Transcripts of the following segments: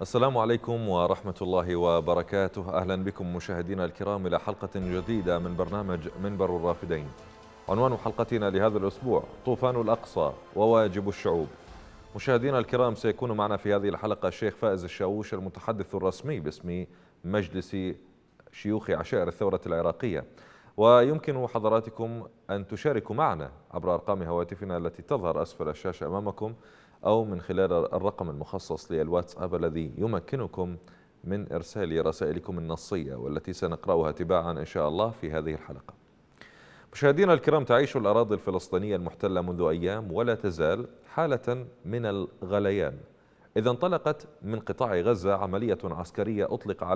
السلام عليكم ورحمة الله وبركاته. أهلا بكم مشاهدينا الكرام إلى حلقة جديدة من برنامج منبر الرافدين. عنوان حلقتنا لهذا الأسبوع: طوفان الأقصى وواجب الشعوب. مشاهدينا الكرام، سيكون معنا في هذه الحلقة الشيخ فائز الشاووش، المتحدث الرسمي باسم مجلس شيوخ عشائر الثورة العراقية. ويمكن حضراتكم أن تشاركوا معنا عبر أرقام هواتفنا التي تظهر أسفل الشاشة أمامكم، أو من خلال الرقم المخصص للواتساب الذي يمكنكم من إرسال رسائلكم النصية، والتي سنقرأها تباعا إن شاء الله في هذه الحلقة. مشاهدينا الكرام، تعيش الأراضي الفلسطينية المحتلة منذ أيام ولا تزال حالة من الغليان، إذا انطلقت من قطاع غزة عملية عسكرية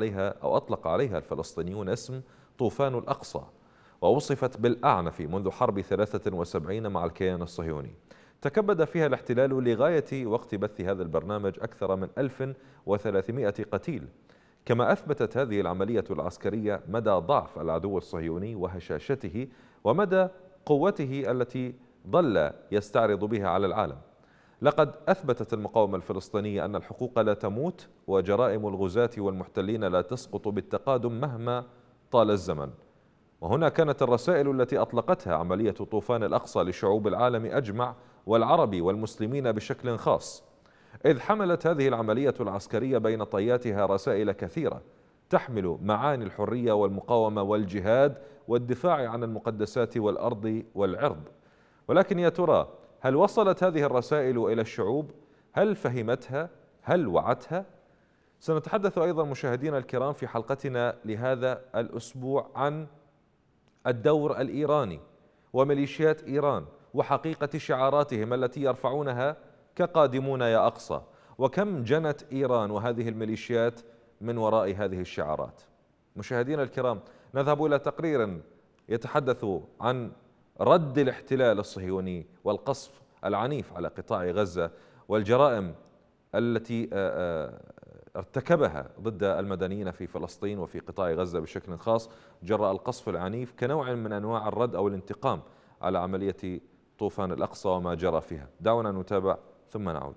أطلق عليها الفلسطينيون اسم طوفان الأقصى، ووصفت بالأعنف منذ حرب 73 مع الكيان الصهيوني. تكبد فيها الاحتلال لغاية وقت بث هذا البرنامج أكثر من 1300 قتيل. كما أثبتت هذه العملية العسكرية مدى ضعف العدو الصهيوني وهشاشته، ومدى قوته التي ظل يستعرض بها على العالم. لقد أثبتت المقاومة الفلسطينية أن الحقوق لا تموت، وجرائم الغزاة والمحتلين لا تسقط بالتقادم مهما طال الزمن. وهنا كانت الرسائل التي أطلقتها عملية طوفان الأقصى لشعوب العالم أجمع والعربي والمسلمين بشكل خاص، إذ حملت هذه العملية العسكرية بين طياتها رسائل كثيرة تحمل معاني الحرية والمقاومة والجهاد والدفاع عن المقدسات والأرض والعرض. ولكن يا ترى، هل وصلت هذه الرسائل إلى الشعوب؟ هل فهمتها؟ هل وعتها؟ سنتحدث أيضا مشاهدينا الكرام في حلقتنا لهذا الأسبوع عن الدور الإيراني وميليشيات إيران وحقيقة شعاراتهم التي يرفعونها كقادمون يا أقصى، وكم جنت إيران وهذه الميليشيات من وراء هذه الشعارات. مشاهدينا الكرام، نذهب إلى تقرير يتحدث عن رد الاحتلال الصهيوني والقصف العنيف على قطاع غزة والجرائم التي ارتكبها ضد المدنيين في فلسطين وفي قطاع غزة بشكل خاص جراء القصف العنيف كنوع من أنواع الرد أو الانتقام على عملية طوفان الأقصى وما جرى فيها. دعونا نتابع ثم نعود.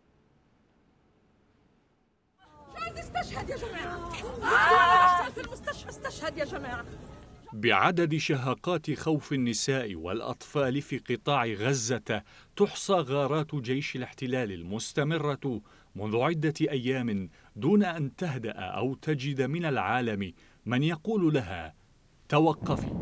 استشهد يا جماعة، في المستشفى استشهد يا جماعة. بعدد شهقات خوف النساء والأطفال في قطاع غزة تحصى غارات جيش الاحتلال المستمرة منذ عدة أيام دون أن تهدأ أو تجد من العالم من يقول لها توقفي.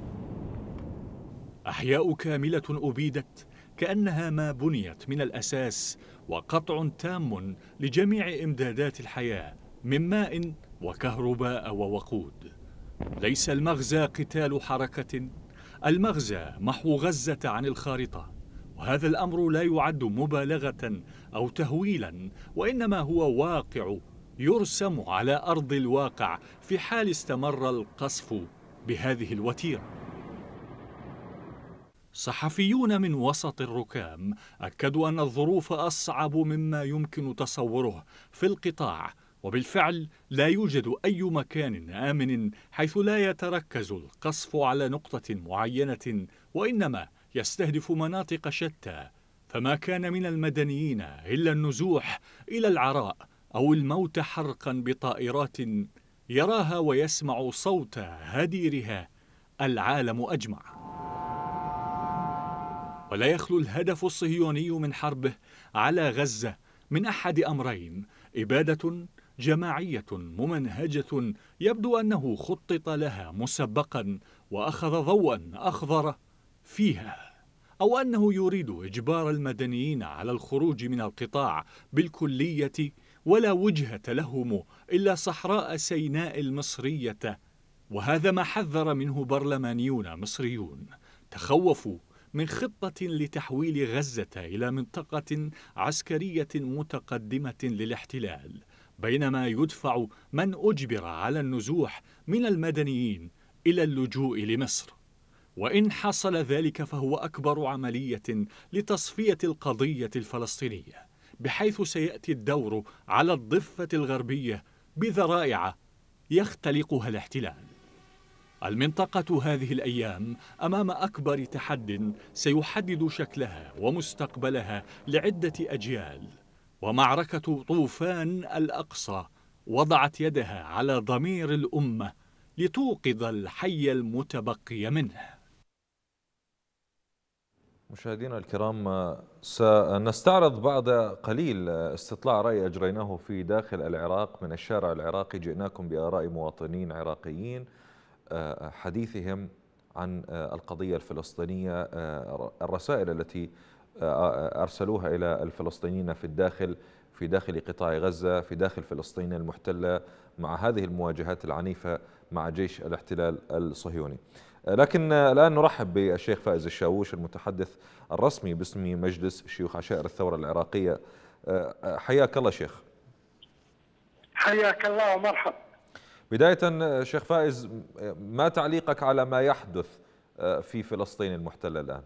أحياء كاملة أبيدت كأنها ما بنيت من الأساس، وقطع تام لجميع إمدادات الحياة من ماء وكهرباء ووقود. ليس المغزى قتال حركة، المغزى محو غزة عن الخارطة، وهذا الأمر لا يعد مبالغة أو تهويلا، وإنما هو واقع يرسم على أرض الواقع في حال استمر القصف بهذه الوتيرة. صحفيون من وسط الركام أكدوا أن الظروف أصعب مما يمكن تصوره في القطاع، وبالفعل لا يوجد أي مكان آمن حيث لا يتركز القصف على نقطة معينة، وإنما يستهدف مناطق شتى، فما كان من المدنيين إلا النزوح إلى العراء أو الموت حرقا بطائرات يراها ويسمع صوت هديرها العالم أجمع. ولا يخلو الهدف الصهيوني من حربه على غزة من أحد أمرين: إبادة جماعية ممنهجة يبدو أنه خطط لها مسبقا وأخذ ضوءا أخضر فيها، أو أنه يريد إجبار المدنيين على الخروج من القطاع بالكلية، ولا وجهة لهم إلا صحراء سيناء المصرية. وهذا ما حذر منه برلمانيون مصريون تخوفوا من خطة لتحويل غزة إلى منطقة عسكرية متقدمة للاحتلال، بينما يدفع من أجبر على النزوح من المدنيين إلى اللجوء لمصر. وإن حصل ذلك فهو أكبر عملية لتصفية القضية الفلسطينية، بحيث سيأتي الدور على الضفة الغربية بذرائع يختلقها الاحتلال. المنطقة هذه الأيام أمام أكبر تحد سيحدد شكلها ومستقبلها لعدة أجيال. ومعركة طوفان الأقصى وضعت يدها على ضمير الأمة لتوقظ الحي المتبقي منه. مشاهدينا الكرام، سنستعرض بعد قليل استطلاع رأي أجريناه في داخل العراق من الشارع العراقي. جئناكم بآراء مواطنين عراقيين حديثهم عن القضية الفلسطينية، الرسائل التي أرسلوها إلى الفلسطينيين في داخل قطاع غزة، في داخل فلسطين المحتلة، مع هذه المواجهات العنيفة مع جيش الاحتلال الصهيوني. لكن الآن نرحب بالشيخ فائز الشاووش، المتحدث الرسمي باسم مجلس شيوخ عشائر الثورة العراقية. حياك الله شيخ. حياك الله ومرحبا. بداية شيخ فائز، ما تعليقك على ما يحدث في فلسطين المحتلة الآن؟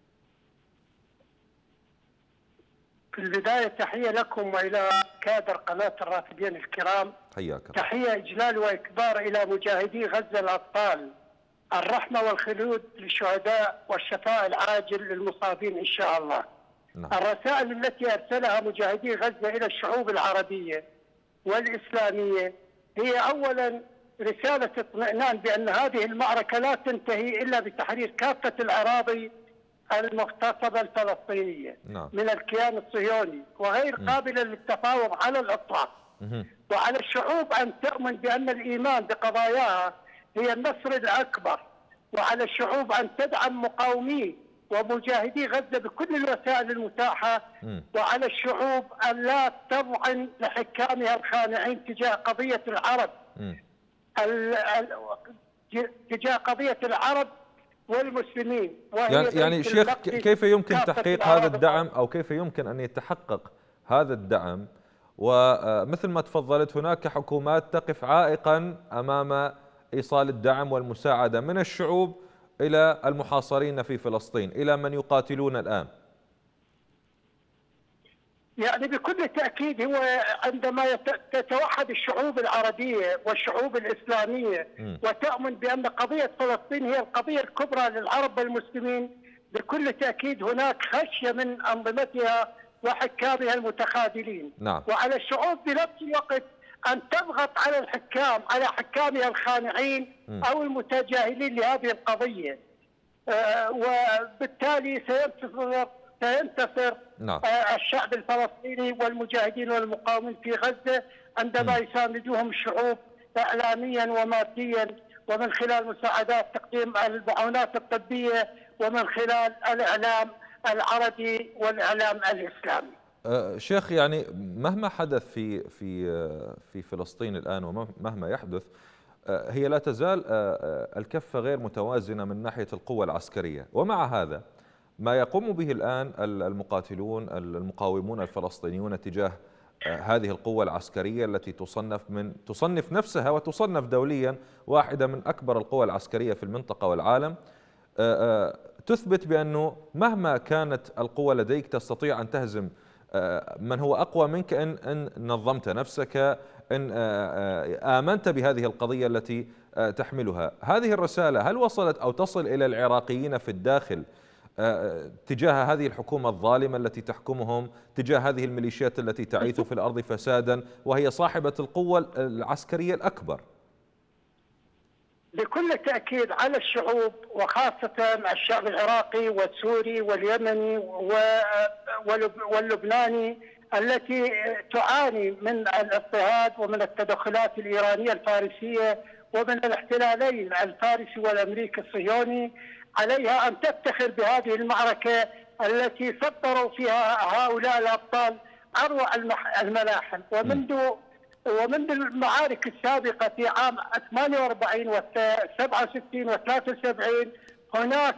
في البداية تحية لكم وإلى كادر قناة الرافدين الكرام. حياك الله. تحية إجلال وإكبار إلى مجاهدي غزة الأبطال، الرحمة والخلود للشهداء والشفاء العاجل للمصابين إن شاء الله. نعم. الرسائل التي أرسلها مجاهدي غزة إلى الشعوب العربية والإسلامية هي أولا رسالة اطمئنان بأن هذه المعركة لا تنتهي إلا بتحرير كافة الأراضي المغتصبة الفلسطينية من الكيان الصهيوني وغير قابلة للتفاوض على الإطلاق. وعلى الشعوب أن تؤمن بأن الإيمان بقضاياها هي النصر الأكبر، وعلى الشعوب أن تدعم مقاومي ومجاهدي غزة بكل الوسائل المتاحة، وعلى الشعوب أن لا تضعن لحكامها الخانعين تجاه قضية العرب تجاه قضية العرب والمسلمين. يعني شيخ، كيف يمكن تحقيق هذا الدعم، أو كيف يمكن أن يتحقق هذا الدعم؟ ومثل ما تفضلت، هناك حكومات تقف عائقا أمام إيصال الدعم والمساعدة من الشعوب إلى المحاصرين في فلسطين، إلى من يقاتلون الآن. يعني بكل تأكيد هو عندما تتوحد الشعوب العربية والشعوب الإسلامية وتؤمن بأن قضية فلسطين هي القضية الكبرى للعرب والمسلمين، بكل تأكيد هناك خشية من أنظمتها وحكامها المتخاذلين. نعم. وعلى الشعوب بنفس الوقت أن تضغط على الحكام، على حكامها الخانعين أو المتجاهلين لهذه القضية، وبالتالي سينتصر نعم. الشعب الفلسطيني والمجاهدين والمقاومين في غزة عندما يساندوهم الشعوب إعلاميا وماديا، ومن خلال مساعدات تقديم المعونات الطبية، ومن خلال الإعلام العربي والإعلام الإسلامي. شيخ، يعني مهما حدث في فلسطين الآن ومهما يحدث، هي لا تزال الكفة غير متوازنة من ناحية القوة العسكرية. ومع هذا ما يقوم به الآن المقاومون الفلسطينيون تجاه هذه القوة العسكرية التي تصنف نفسها وتصنف دوليا واحدة من أكبر القوى العسكرية في المنطقة والعالم، تثبت بأنه مهما كانت القوة لديك تستطيع أن تهزم من هو أقوى منك إن نظمت نفسك، إن آمنت بهذه القضية التي تحملها. هذه الرسالة هل وصلت أو تصل إلى العراقيين في الداخل تجاه هذه الحكومة الظالمة التي تحكمهم، تجاه هذه الميليشيات التي تعيث في الأرض فسادا وهي صاحبة القوة العسكرية الأكبر؟ بكل تأكيد على الشعوب، وخاصة الشعب العراقي والسوري واليمني واللبناني التي تعاني من الاضطهاد ومن التدخلات الإيرانية الفارسية ومن الاحتلالين الفارسي والأمريكي الصهيوني، عليها أن تفتخر بهذه المعركة التي سطروا فيها هؤلاء الأبطال أروع الملاحم. ومنذ المعارك السابقة في عام 48 و 67 و 73 هناك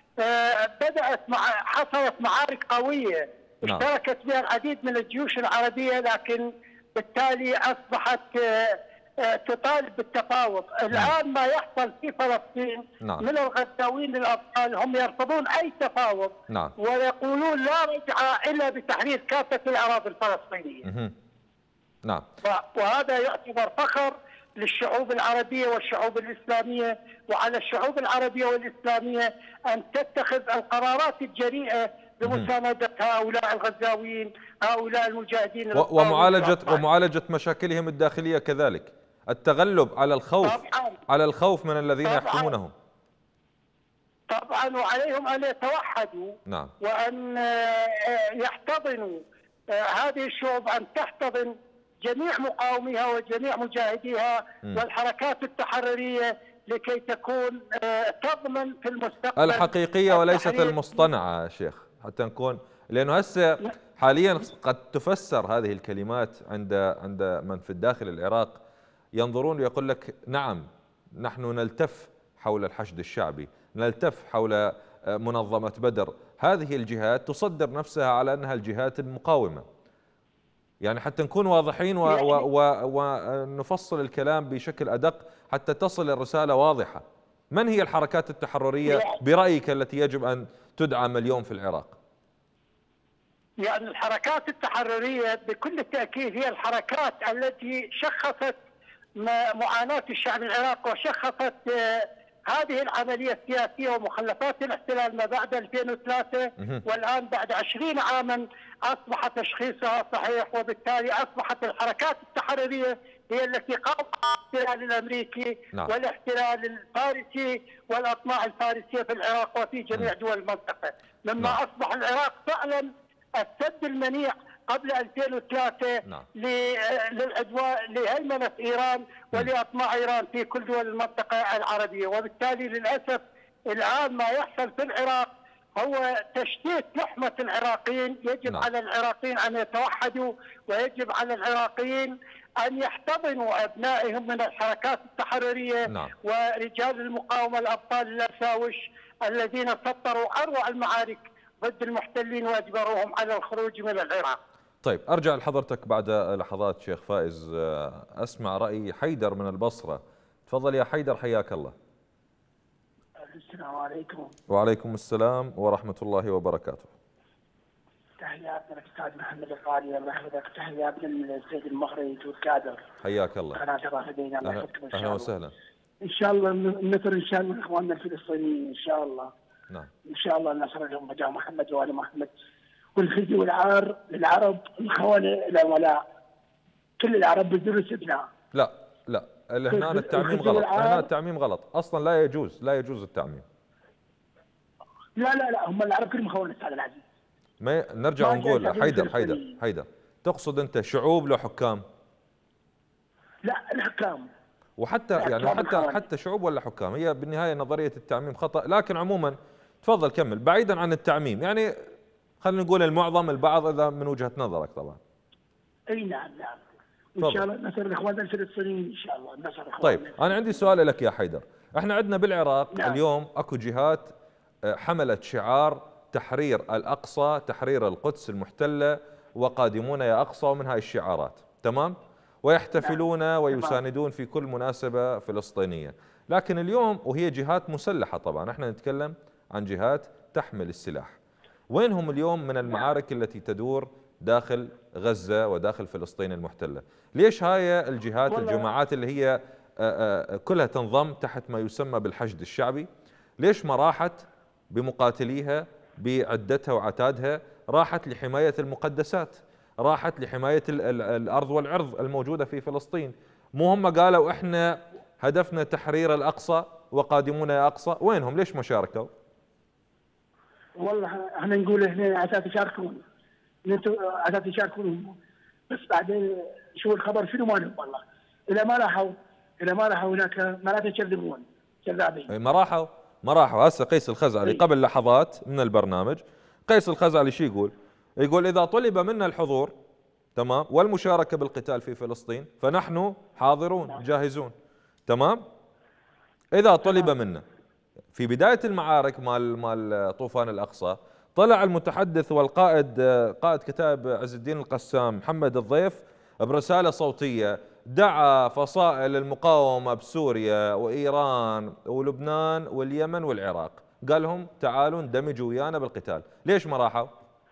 حصلت معارك قوية اشتركت بها العديد من الجيوش العربية، لكن بالتالي أصبحت تطالب بالتفاوض. الآن ما يحصل في فلسطين من الغزاوين للأبطال هم يرفضون أي تفاوض ويقولون لا رجعة إلا بتحرير كافة الأراضي الفلسطينية. نعم. وهذا يعتبر فخر للشعوب العربية والشعوب الإسلامية، وعلى الشعوب العربية والإسلامية أن تتخذ القرارات الجريئة لمساندة هؤلاء الغزاويين، هؤلاء المجاهدين ومعالجة مشاكلهم الداخلية كذلك، التغلب على الخوف، على الخوف من الذين يحكمونهم. طبعا، وعليهم أن يتوحدوا. نعم. وأن يحتضنوا هذه الشعوب، أن تحتضن جميع مقاوميها وجميع مجاهديها والحركات التحررية لكي تكون تضمن في المستقبل الحقيقية وليست المصطنعة يا شيخ، حتى نكون، لأنه هسه حاليا قد تفسر هذه الكلمات عند من في الداخل العراق، ينظرون ويقول لك نعم نحن نلتف حول الحشد الشعبي، نلتف حول منظمة بدر، هذه الجهات تصدر نفسها على أنها الجهات المقاومة. يعني حتى نكون واضحين ونفصل الكلام بشكل أدق حتى تصل الرسالة واضحة. من هي الحركات التحررية برأيك التي يجب أن تدعم اليوم في العراق؟ يعني الحركات التحررية بكل تأكيد هي الحركات التي شخصت معاناة الشعب العراقي وشخصت هذه العملية السياسية ومخلفات الاحتلال ما بعد 2003 والآن بعد 20 عاما أصبح تشخيصها صحيح، وبالتالي أصبحت الحركات التحررية هي التي قامت بالاحتلال الأمريكي والاحتلال الفارسي والأطماع الفارسية في العراق وفي جميع دول المنطقة، مما أصبح العراق فعلا السد المنيع قبل 2003 للعدوان لهيمنة إيران ولأطماع إيران في كل دول المنطقة العربية. وبالتالي للأسف الآن ما يحصل في العراق هو تشتيت لحمة العراقيين. يجب على العراقيين أن يتوحدوا، ويجب على العراقيين أن يحتضنوا أبنائهم من الحركات التحررية ورجال المقاومة الأبطال الأساوش الذين سطروا أروع المعارك ضد المحتلين واجبروهم على الخروج من العراق. طيب أرجع لحضرتك بعد لحظات شيخ فائز، أسمع رأي حيدر من البصرة. تفضل يا حيدر، حياك الله. السلام عليكم. وعليكم السلام ورحمة الله وبركاته. تحياتنا للأستاذ محمد القاضي، الله يحفظك. تحياتنا للسيد المخرج والكادر. حياك الله. قناة الرافدين، الله يحفظكم إن شاء الله. أهلا وسهلا. إن شاء الله النصر إن شاء الله إخواننا الفلسطينيين إن شاء الله. نعم. إن شاء الله النصر لهم وجاه محمد وآل محمد، والخزي والعار للعرب الخونة العملاء، كل العرب بدون استثناء. لا هنا التعميم غلط، هنا التعميم غلط، أصلا لا يجوز التعميم. لا هم العرب كلهم خونة أستاذ العزيز. ما نرجع ونقول حيدر تقصد أنت شعوب لو حكام؟ لا الحكام. وحتى يعني حتى شعوب ولا حكام، هي بالنهاية نظرية التعميم خطأ. لكن عموما تفضل كمل. بعيدا عن التعميم، يعني خلينا نقول المعظم، البعض، إذا من وجهة نظرك طبعا. اي نعم. ان شاء الله نصر الاخوان الفلسطينيين ان شاء الله نصر الاخوان. طيب انا عندي سؤال لك يا حيدر. احنا عندنا بالعراق اليوم اكو جهات حملت شعار تحرير الاقصى، تحرير القدس المحتلة، وقادمون يا اقصى، ومن هاي الشعارات، تمام؟ ويحتفلون ويساندون في كل مناسبة فلسطينية. لكن اليوم وهي جهات مسلحة، طبعا احنا نتكلم عن جهات تحمل السلاح، وينهم اليوم من المعارك التي تدور داخل غزة وداخل فلسطين المحتلة؟ ليش هاي الجهات الجماعات اللي هي كلها تنضم تحت ما يسمى بالحشد الشعبي، ليش ما راحت بمقاتليها بعدتها وعتادها، راحت لحماية المقدسات، راحت لحماية الأرض والعرض الموجودة في فلسطين؟ مو هم قالوا إحنا هدفنا تحرير الأقصى وقادمون يا أقصى؟ وينهم؟ ليش ما شاركوا؟ والله احنا نقول هنا عساس يشاركون، انتم عساس يشاركون، بس بعدين شو الخبر شنو مالهم والله. اذا ما راحوا هناك معناته يكذبون، كذابين. ما راحوا. هسه قيس الخزعلي قبل لحظات من البرنامج، قيس الخزعلي شو يقول؟ يقول إذا طلب منا الحضور تمام والمشاركة بالقتال في فلسطين فنحن حاضرون جاهزون، تمام؟ إذا طلب منا. في بداية المعارك مال طوفان الأقصى طلع المتحدث والقائد قائد كتائب عز الدين القسام محمد الضيف برسالة صوتية، دعا فصائل المقاومة بسوريا وإيران ولبنان واليمن والعراق، قال لهم تعالوا اندمجوا ويانا بالقتال. ليش ما راحوا؟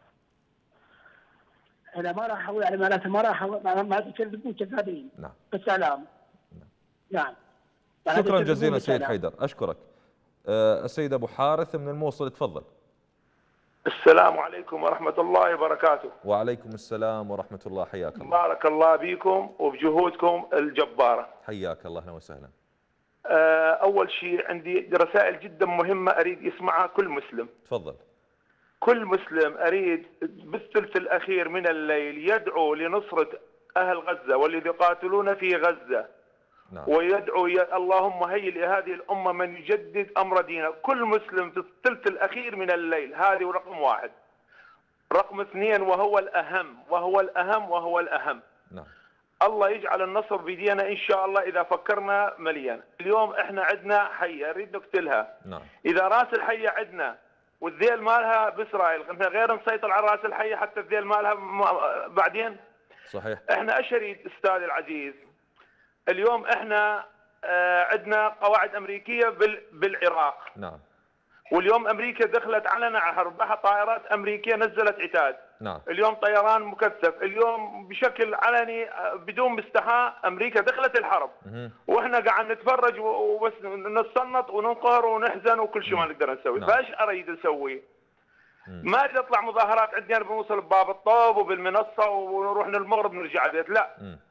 إذا ما راحوا يعني معناته ما راحوا، ما تكذبون كذابين. نعم. بالسلام. نعم. شكرا جزيلا سيد حيدر، أشكرك. السيد أبو حارث من الموصل، تفضل. السلام عليكم ورحمة الله وبركاته. وعليكم السلام ورحمة الله، حياك الله. بارك الله بكم وبجهودكم الجبارة. حياك الله، أهلا وسهلا. أول شيء عندي رسائل جدا مهمة أريد يسمعها كل مسلم. تفضل. كل مسلم أريد بالثلث الأخير من الليل يدعو لنصرة أهل غزة والذي يقاتلون في غزة. نعم. ويدعو اللهم هيئ لهذه الأمة من يجدد أمر دينه. كل مسلم في الثلث الأخير من الليل، هذه رقم واحد. رقم اثنين وهو الأهم وهو الأهم وهو الأهم. نعم. الله يجعل النصر بيدينا إن شاء الله إذا فكرنا مليان. اليوم إحنا عندنا حية نريد نقتلها. نعم. إذا رأس الحية عندنا والذيل مالها بإسرائيل، إحنا غير نسيطر على رأس الحية حتى الذيل مالها بعدين. صحيح. إحنا أشريد أستاذ العزيز، اليوم إحنا عندنا قواعد أمريكية بالعراق. نعم. واليوم أمريكا دخلت علنا على حربها، طائرات أمريكية نزلت عتاد. نعم. اليوم طيران مكثف، اليوم بشكل علني بدون مستحاة أمريكا دخلت الحرب. وإحنا قاعد نتفرج وبس نتصنط وننقهر ونحزن وكل شيء ما نقدر نسوي. نعم. فايش أريد نسوي؟ ما اريد اطلع مظاهرات عندنا بنوصل بباب الطوب وبالمنصة ونروح للمغرب نرجع البيت، لا.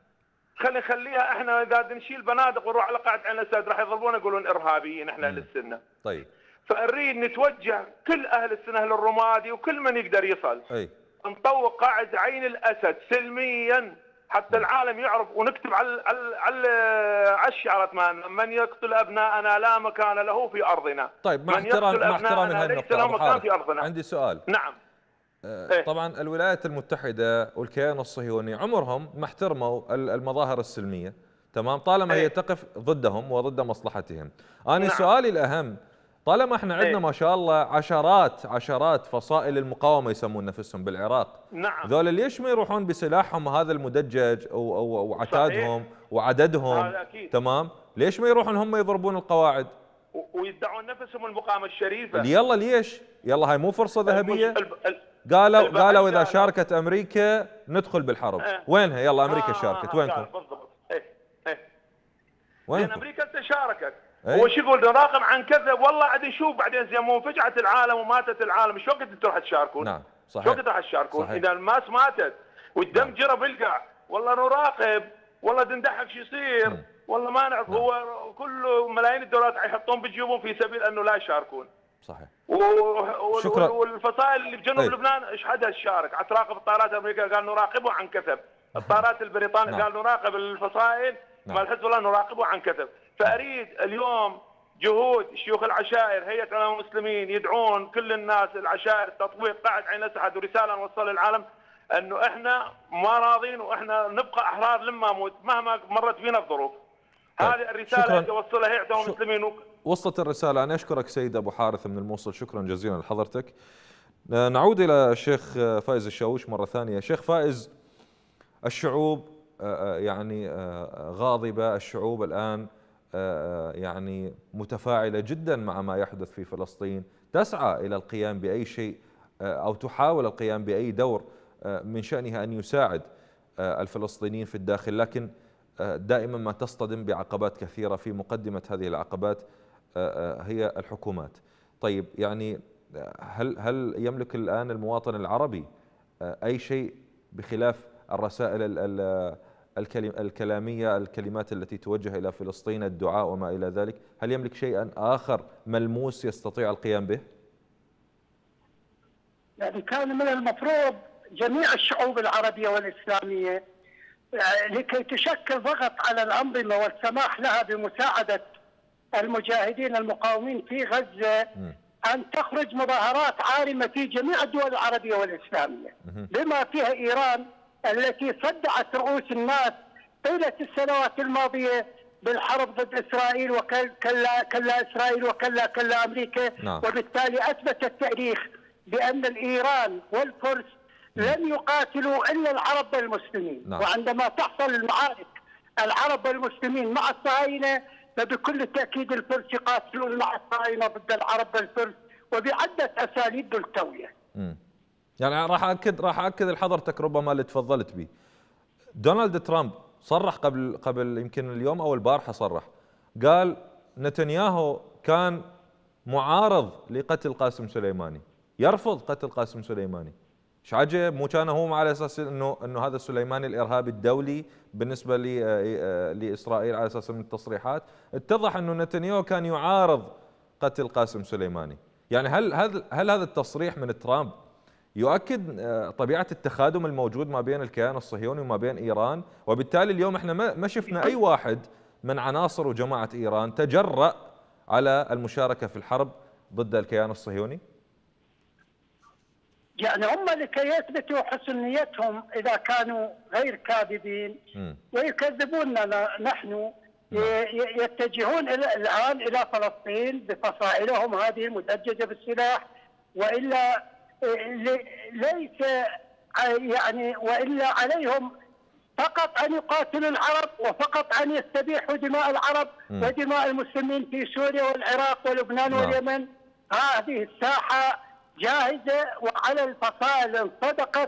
خليها احنا اذا نشيل بنادق ونروح على قاعة عين الاسد راح يضربونا يقولون ارهابيين احنا اهل السنة. طيب. فنريد نتوجه كل اهل السنة اهل الرمادي وكل من يقدر يصل. اي. نطوق قاعة عين الاسد سلميا حتى العالم يعرف، ونكتب على الشعارات مالنا: من يقتل ابناءنا لا مكان له في ارضنا. طيب، مع احترام لهذه النقطة أبو حارث، في أرضنا. عندي سؤال. نعم. طبعا الولايات المتحدة والكيان الصهيوني عمرهم ما احترموا المظاهر السلمية، تمام، طالما هي تقف ضدهم وضد مصلحتهم. أنا نعم. سؤالي الأهم، طالما احنا عندنا ما شاء الله عشرات فصائل المقاومة يسمون نفسهم بالعراق. نعم. ذول ليش ما يروحون بسلاحهم هذا المدجج أو عتادهم وعددهم؟ تمام، ليش ما يروحون هم يضربون القواعد ويدعون نفسهم المقاومة الشريفة؟ يلا ليش؟ يلا هاي مو فرصة ذهبية؟ قالوا إذا شاركت أمريكا ندخل بالحرب. وينها؟ يلا أمريكا شاركت، وينكم؟ بالضبط. وينكم؟ لأن أمريكا شاركت. أي. هو شو يقول نراقب عن كذب؟ والله عاد نشوف بعدين زي ما فجعت العالم وماتت العالم، شو وقت انتم راح تشاركون؟ نعم صحيح. شو وقت راح تشاركون؟ صحيح. إذا الناس ماتت والدم نعم. جرى بالقاع، والله نراقب، والله دندحك شو يصير، والله ما نعرف. نعم. هو كل ملايين الدولارات يحطون بجيوبهم في سبيل انه لا يشاركون. صحيح. شكرا. والفصائل اللي بجنوب طيب. لبنان ايش حدا تشارك؟ تراقب الطائرات الامريكيه قال نراقبه عن كثب، الطائرات البريطانيه نعم. قال نراقب الفصائل نعم. مال حزب الله نراقبه عن كثب. فاريد اليوم جهود شيوخ العشائر، هيئه علماء المسلمين يدعون كل الناس العشائر تطبيق قاعده عين الاسد، ورساله نوصل للعالم انه احنا ما راضين واحنا نبقى احرار لما نموت مهما مرت بينا الظروف. طيب. هذه الرساله اللي توصلها هيئه علماء المسلمين. وصلت الرسالة. أنا أشكرك سيد أبو حارث من الموصل، شكرا جزيلا لحضرتك. نعود إلى الشيخ فائز الشاوش مرة ثانية. شيخ فائز، الشعوب يعني غاضبة، الشعوب الآن يعني متفاعلة جدا مع ما يحدث في فلسطين، تسعى إلى القيام بأي شيء أو تحاول القيام بأي دور من شأنها أن يساعد الفلسطينيين في الداخل، لكن دائما ما تصطدم بعقبات كثيرة. في مقدمة هذه العقبات هي الحكومات. طيب يعني هل يملك الآن المواطن العربي أي شيء بخلاف الرسائل الكلامية، الكلمات التي توجه إلى فلسطين، الدعاء وما إلى ذلك؟ هل يملك شيئا آخر ملموس يستطيع القيام به؟ يعني كان من المفروض جميع الشعوب العربية والإسلامية لكي تشكل ضغط على الأنظمة والسماح لها بمساعدة المجاهدين المقاومين في غزة أن تخرج مظاهرات عارمة في جميع الدول العربية والإسلامية، بما فيها إيران التي صدعت رؤوس الناس طيلة السنوات الماضية بالحرب ضد إسرائيل، كلا إسرائيل كلا أمريكا. نعم. وبالتالي أثبت التاريخ بأن الإيران والفرس لن يقاتلوا إلا العرب والمسلمين. نعم. وعندما تحصل المعارك العرب والمسلمين مع الصهاينة فبكل تأكيد الفرس يقاتلون مع الصهاينة ضد العرب والفرس وبعدة أساليب للتوية. يعني راح أكد لحضرتك ربما اللي تفضلت به. دونالد ترامب صرح قبل يمكن اليوم أو البارحة، صرح قال نتنياهو كان معارض لقتل قاسم سليماني، يرفض قتل قاسم سليماني. ايش عجب؟ مو كان هو على اساس انه هذا السليماني الارهابي الدولي بالنسبه لاسرائيل على اساس من التصريحات، اتضح انه نتنياهو كان يعارض قتل قاسم سليماني. يعني هل هذا التصريح من ترامب يؤكد طبيعه التخادم الموجود ما بين الكيان الصهيوني وما بين ايران؟ وبالتالي اليوم احنا ما شفنا اي واحد من عناصر وجماعه ايران تجرأ على المشاركه في الحرب ضد الكيان الصهيوني؟ يعني هم لكي يثبتوا حسن نيتهم اذا كانوا غير كاذبين ويكذبوننا نحن، يتجهون الان الى فلسطين بفصائلهم هذه المدججه بالسلاح، والا ليس يعني والا عليهم فقط ان يقاتلوا العرب وفقط ان يستبيحوا دماء العرب ودماء المسلمين في سوريا والعراق ولبنان واليمن. هذه الساحه جاهزه وعلى الفصائل ان صدقت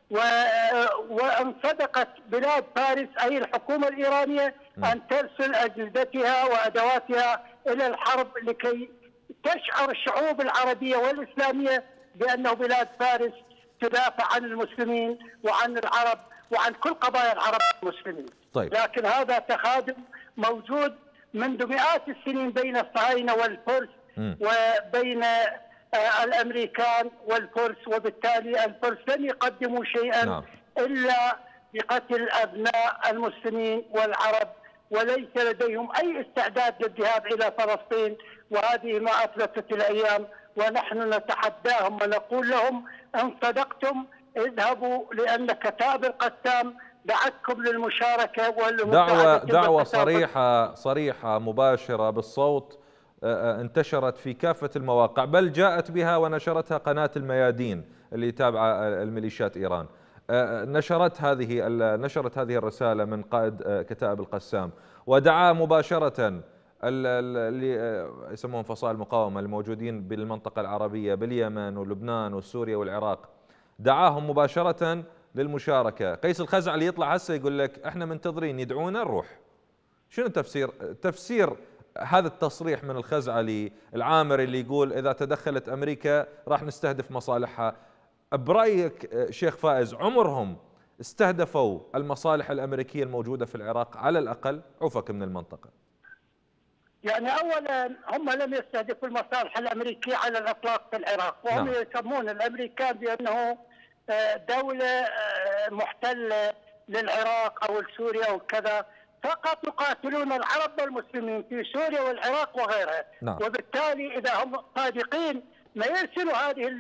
وان صدقت بلاد فارس اي الحكومه الايرانيه ان ترسل اجهزتها وادواتها الى الحرب لكي تشعر الشعوب العربيه والاسلاميه بانه بلاد فارس تدافع عن المسلمين وعن العرب وعن كل قضايا العرب المسلمين. طيب. لكن هذا تخاذل موجود منذ مئات السنين بين الصهاينه والفرس وبين الامريكان والفرس، وبالتالي الفرس لن يقدموا شيئا الا بقتل ابناء المسلمين والعرب، وليس لديهم اي استعداد للذهاب الى فلسطين، وهذه ما اثبتت الايام، ونحن نتحداهم ونقول لهم ان صدقتم اذهبوا، لان كتائب القسام دعتكم للمشاركه دعوة صريحة مباشرة بالصوت انتشرت في كافة المواقع، بل جاءت بها ونشرتها قناة الميادين اللي تابعة الميليشيات إيران. نشرت هذه الرسالة من قائد كتائب القسام، ودعا مباشرة اللي يسمون فصائل المقاومة الموجودين بالمنطقة العربية باليمن ولبنان وسوريا والعراق، دعاهم مباشرة للمشاركة. قيس الخزعلي يطلع هسه يقول لك احنا منتظرين يدعونا نروح. شنو تفسير هذا التصريح من الخزعلي العامري اللي يقول إذا تدخلت أمريكا راح نستهدف مصالحها؟ برأيك شيخ فائز عمرهم استهدفوا المصالح الأمريكية الموجودة في العراق على الأقل عفك من المنطقة؟ يعني أولا هم لم يستهدفوا المصالح الأمريكية على الإطلاق في العراق، وهم يسمون الأمريكان بأنه دولة محتلة للعراق أو لسوريا وكذا، فقط يقاتلون العرب والمسلمين في سوريا والعراق وغيرها. وبالتالي إذا هم صادقين ما يرسلوا هذه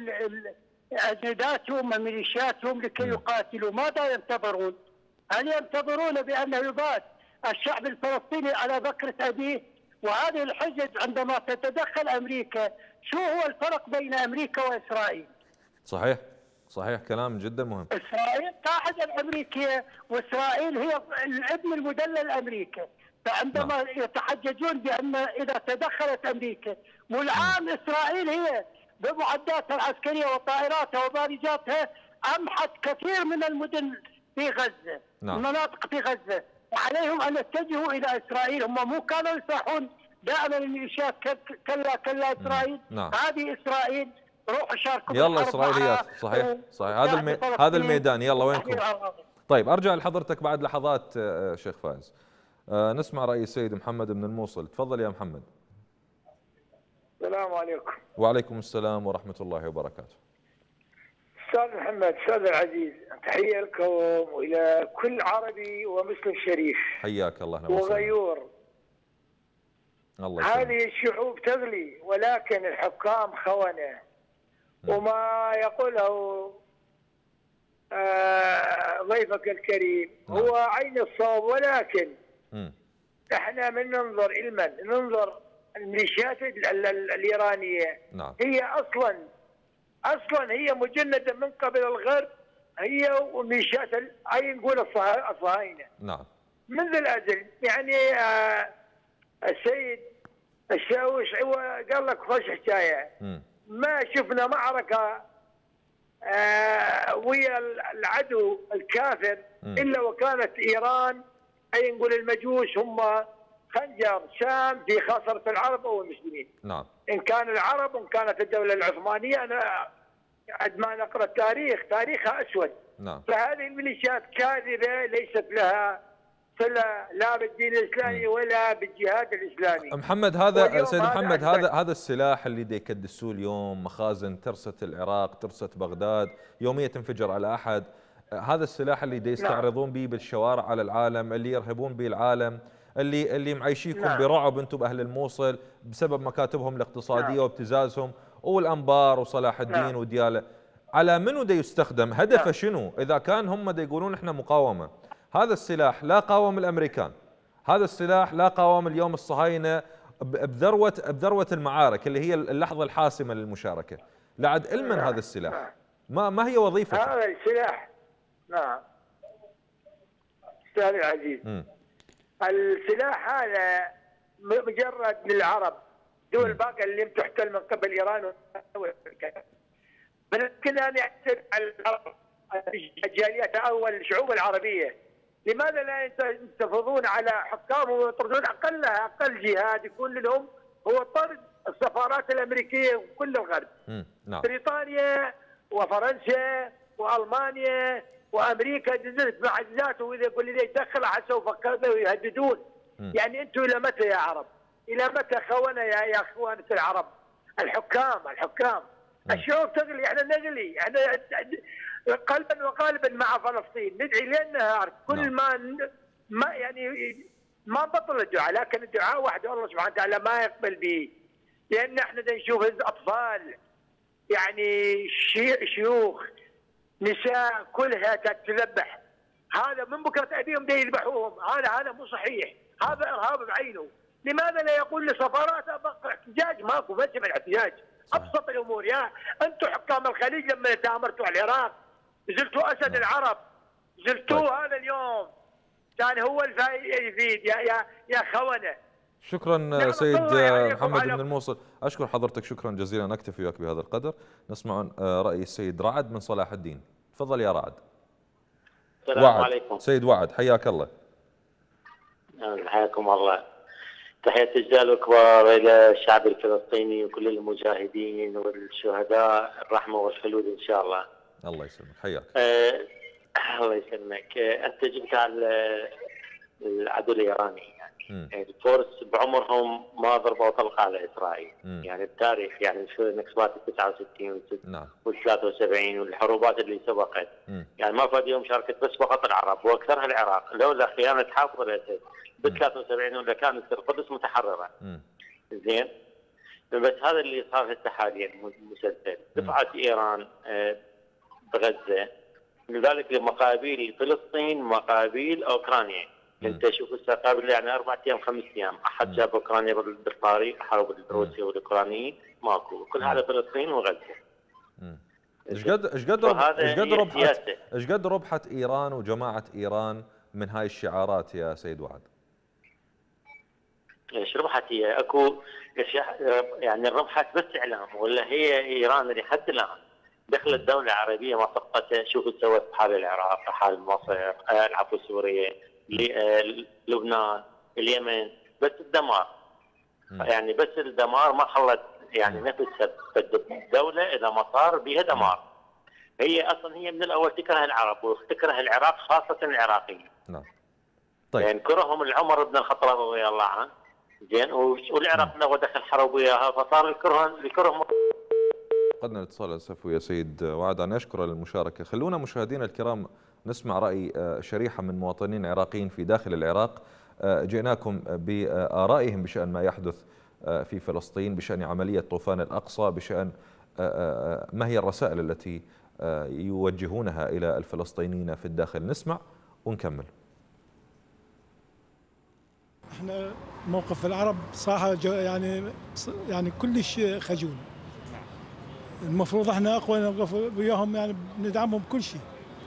أجنداتهم وميليشياتهم لكي يقاتلوا. ماذا ينتظرون؟ هل ينتظرون بأنه يبات الشعب الفلسطيني على بكرة أبيه؟ وهذه الحجج عندما تتدخل أمريكا، شو هو الفرق بين أمريكا وإسرائيل؟ صحيح كلام جدا مهم. إسرائيل قاعدة الأمريكية، وإسرائيل هي الابن المدلل لأمريكا، فعندما يتحججون بأن إذا تدخلت أمريكا والآن إسرائيل هي بمعداتها العسكرية وطائراتها وبارجاتها أمحت كثير من المدن في غزة، المناطق في غزة، وعليهم أن يتجهوا إلى إسرائيل. هم مو كانوا يصيحون دائما الميليشيات كلا إسرائيل. هذه إسرائيل، روحوا شاركوا يلا إسرائيليات. صحيح هذا الميدان. يلا وينكم؟ طيب أرجع لحضرتك بعد لحظات شيخ فائز. نسمع رأي السيد محمد من الموصل. تفضل يا محمد. السلام عليكم. وعليكم السلام ورحمة الله وبركاته. أستاذ محمد، أستاذ العزيز، تحية لكم وإلى كل عربي ومسلم شريف. حياك الله وغيور. الله هذه الشعوب تغلي ولكن الحكام خونة. وما يقوله ضيفك الكريم هو عين الصواب، ولكن احنا من ننظر ننظر الميليشيات الإيرانية. هي أصلا هي مجندة من قبل الغرب، هي وميليشيات أي نقول الصهاينة. منذ الأزل. يعني السيد الشاوش هو قال لك فش حكاية، ما شفنا معركة ويا العدو الكافر إلا وكانت إيران أي نقول المجوس هم خنجر سام في خاصرة العرب أو المسلمين. إن كان العرب وإن كانت الدولة العثمانية. أنا عندما نقرأ التاريخ تاريخها أسود. نعم. فهذه الميليشيات كاذبة ليست لها صلة لا بالدين الإسلامي ولا بالجهاد الإسلامي. محمد، هذا سيد محمد، هذا السلاح اللي دي يكدسوه اليوم مخازن ترسة العراق، ترسة بغداد، يوميا تنفجر على أحد. هذا السلاح اللي دي يستعرضون به بالشوارع على العالم، اللي يرهبون به العالم، اللي معيشيكم برعب انتم باهل الموصل بسبب مكاتبهم الاقتصاديه وابتزازهم، والانبار وصلاح الدين ودياله. على منو دا يستخدم؟ هدفه شنو؟ اذا كان هم دا يقولون احنا مقاومه، هذا السلاح لا قاوم الامريكان، هذا السلاح لا قاوم اليوم الصهاينه بذروه المعارك اللي هي اللحظه الحاسمه للمشاركه. لعد علما هذا السلاح ما هي وظيفته؟ هذا السلاح نعم استاذ العزيز، السلاح هذا مجرد للعرب، دول الباقيه اللي تحتل من قبل ايران لكن انا اعتمد على العرب الجاليات او الشعوب العربيه. لماذا لا ينتفضون على حكامهم ويطردون اقل جهاد يكون لهم هو طرد السفارات الامريكيه وكل الغرب. نعم. بريطانيا وفرنسا والمانيا وامريكا نزلت مع ذاته، واذا يقول لي يدخل سوف يهددون. يعني انتم الى متى يا عرب؟ الى متى خونه يا اخوانة العرب؟ الحكام الشعوب تغلي، احنا نغلي، احنا قلبا وقالبا مع فلسطين، ندعي ليل نهار، كل ما يعني ما بطل الدعاء، لكن الدعاء وحده الله سبحانه وتعالى ما يقبل به، لان احنا نشوف اطفال يعني شيوخ نساء كلها تتذبح. هذا من بكره ابيهم دا يذبحوهم، هذا مو صحيح، هذا ارهاب بعينه. لماذا لا يقول لسفارات احتجاج؟ ماكو مجمع الاحتجاج، ابسط الامور. يا انتم حكام الخليج لما تامرتوا على العراق زلتوا اسد العرب، زلتوا هذا اليوم كان هو يفيد يا خونه. شكرا سيد محمد بن الموصل، اشكر حضرتك شكرا جزيلا. نكتفي وياك بهذا القدر. نسمع راي السيد رعد من صلاح الدين. تفضل يا رعد. السلام عليكم سيد وعد، حياك الله. حياكم الله. تحية الجلال الكبار إلى الشعب الفلسطيني وكل المجاهدين والشهداء، الرحمة والخلود إن شاء الله. الله يسلمك، حياك. الله يسلمك. أنت جبت على العدو الإيراني، يعني الفرس بعمرهم ما ضربوا طلقة على إسرائيل. يعني التاريخ، يعني شو نكسبات 69 وال 73 والحروبات اللي سبقت، يعني ما فاد يوم شاركت بس فقط العرب واكثرها العراق، لولا خيانة حافظ الأسد ب 73 ولا كانت القدس متحررة. زين، بس هذا اللي صار هسه حاليا مسلسل دفعت ايران بغزه، لذلك مقابيل فلسطين مقابيل اوكرانيا. انت شوف هسه قبل يعني 4 ايام 5 ايام احد جاب اوكرانيا بالطريق، حرب الروسي والاوكرانيين ماكو، كلها على فلسطين وغزه. ايش قد ربحت ايران وجماعه ايران من هاي الشعارات يا سيد وعد؟ ايش ربحت هي؟ اكو يعني ربحت بس اعلام، ولا هي ايران اللي حتى الان دخلت دوله عربيه ما سقطتها. شوف سوت بحال العراق، حال مصر، العفو سوريا، لبنان، اليمن، بس الدمار. يعني بس الدمار ما خلت يعني نفسها الدوله اذا ما صار بها دمار. هي اصلا هي من الاول تكره العرب وتكره العراق، خاصه العراقيين. نعم. طيب. يعني كرههم العمر بن الخطاب رضي الله عنه، زين، والعراق لو دخل حرب وياها فصار الكره. فقدنا الاتصال للاسف ويا سيد وعد. انا اشكر المشاركه. خلونا مشاهدينا الكرام نسمع راي شريحه من مواطنين عراقيين في داخل العراق. جئناكم بارائهم بشان ما يحدث في فلسطين، بشان عمليه طوفان الاقصى، بشان ما هي الرسائل التي يوجهونها الى الفلسطينيين في الداخل. نسمع ونكمل. احنا موقف العرب صراحه يعني كلش خجول. المفروض احنا اقوى نوقف وياهم، يعني ندعمهم بكل شيء.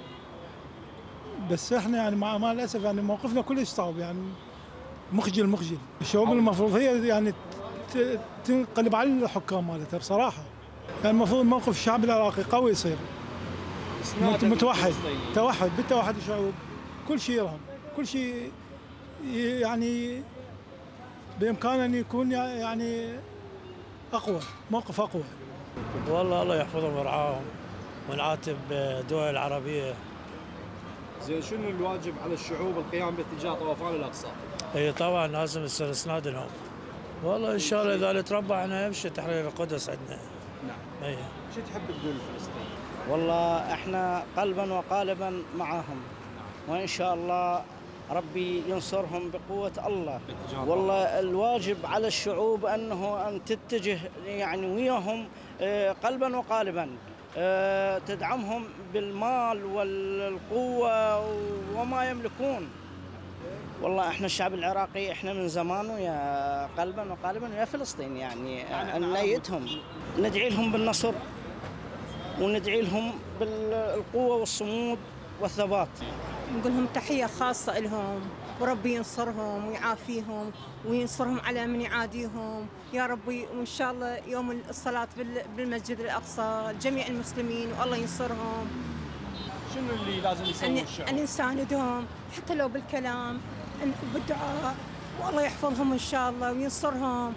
بس احنا يعني مع الاسف يعني موقفنا كلش صعب، يعني مخجل. الشعوب المفروض هي يعني تنقلب على الحكام مالتها بصراحه. يعني المفروض موقف الشعب العراقي قوي يصير، متوحد، بالتوحد الشعوب، كل شيء يرهم، كل شيء يعني بامكانه ان يكون يعني اقوى، موقف اقوى. والله الله يحفظهم ويرعاهم، ونعاتب الدول العربية. زين شنو الواجب على الشعوب القيام باتجاه طوفان الأقصى؟ اي طبعا لازم يصير اسناد لهم. والله ان شاء الله اذا نتربى احنا يمشي تحرير القدس عندنا. نعم. اي شو تحب تقول لفلسطين؟ والله احنا قلبا وقالبا معاهم، وان شاء الله ربي ينصرهم بقوة الله. والله الواجب على الشعوب أن تتجه يعني وياهم قلبا وقالبا، تدعمهم بالمال والقوة وما يملكون. والله احنا الشعب العراقي احنا من زمان ويا قلبا وقالبا ويا فلسطين، يعني نيتهم ندعي لهم بالنصر وندعي لهم بالقوة والصمود والثبات. نقول لهم تحية خاصة لهم، وربي ينصرهم ويعافيهم وينصرهم على من يعاديهم يا ربي. وإن شاء الله يوم الصلاة بالمسجد الأقصى جميع المسلمين والله ينصرهم. شنو اللي لازم يسوي الشعب؟ أن نساندهم حتى لو بالكلام بالدعاء، والله يحفظهم إن شاء الله وينصرهم.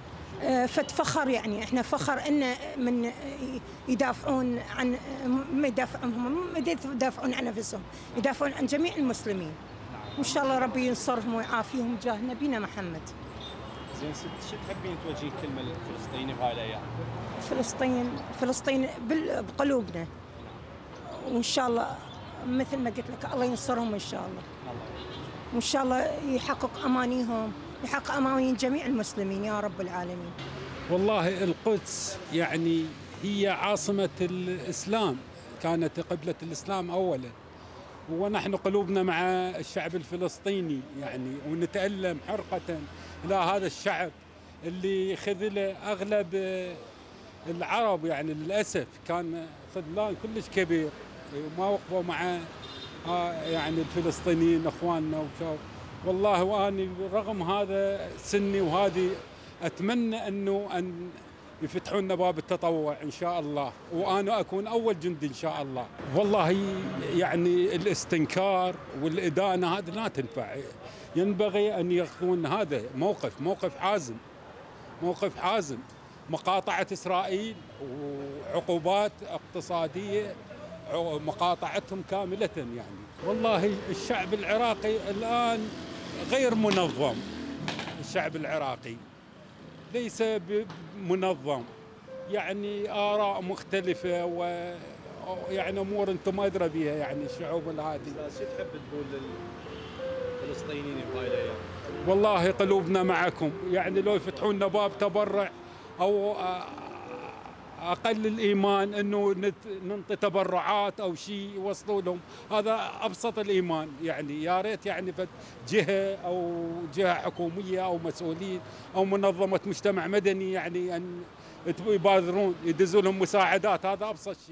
فتفخر يعني احنا فخر ان من يدافعون عن ما يدافعون عن نفسهم، يدافعون عن جميع المسلمين. وان شاء الله ربي ينصرهم ويعافيهم جاه نبينا محمد. زين شو تحبين توجهين كلمه للفلسطيني بهاي الايام؟ فلسطين بقلوبنا، وان شاء الله مثل ما قلت لك الله ينصرهم ان شاء الله. وان شاء الله يحقق امانيهم، يحقق أماني جميع المسلمين يا رب العالمين. والله القدس يعني هي عاصمة الإسلام، كانت قبلة الإسلام أولا، ونحن قلوبنا مع الشعب الفلسطيني يعني، ونتألم حرقة إلى هذا الشعب اللي خذله أغلب العرب يعني للأسف، كان خذلان كلش كبير وما وقفوا مع يعني الفلسطينيين اخواننا وشاف. والله واني رغم هذا سني وهذه اتمنى ان يفتحوا لنا باب التطوع ان شاء الله، وانا اكون اول جندي ان شاء الله. والله يعني الاستنكار والادانه هذه لا تنفع، ينبغي ان ياخذون هذا موقف حازم، موقف حازم، مقاطعه اسرائيل وعقوبات اقتصاديه مقاطعتهم كاملة يعني. والله الشعب العراقي الآن غير منظم، الشعب العراقي ليس منظم، يعني آراء مختلفة ويعني أمور أنتم ما أدرى بها يعني الشعوب هذه. شو تحب تقول للفلسطينيين بهاي الأيام؟ والله قلوبنا معكم، يعني لو يفتحون لنا باب تبرع أو أقل الإيمان أنه ننطي تبرعات أو شيء يوصلوا لهم، هذا أبسط الإيمان يعني. يا ريت يعني جهة أو جهة حكومية أو مسؤولين أو منظمة مجتمع مدني يعني أن يبادرون يدزوا لهم مساعدات، هذا أبسط شيء.